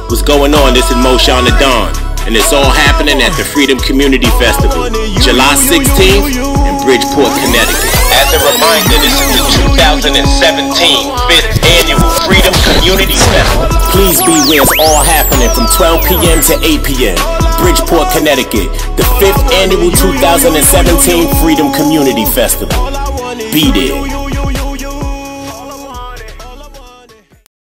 What's going on? This is Moshawn the Don, and it's all happening at the Freedom Community Festival, July 16th in Bridgeport, Connecticut. As a reminder, this is the 2017 5th Annual Freedom Community Festival. Please be where it's all happening from 12 p.m. to 8 p.m. Bridgeport, Connecticut, the 5th Annual 2017 Freedom Community Festival. Be there.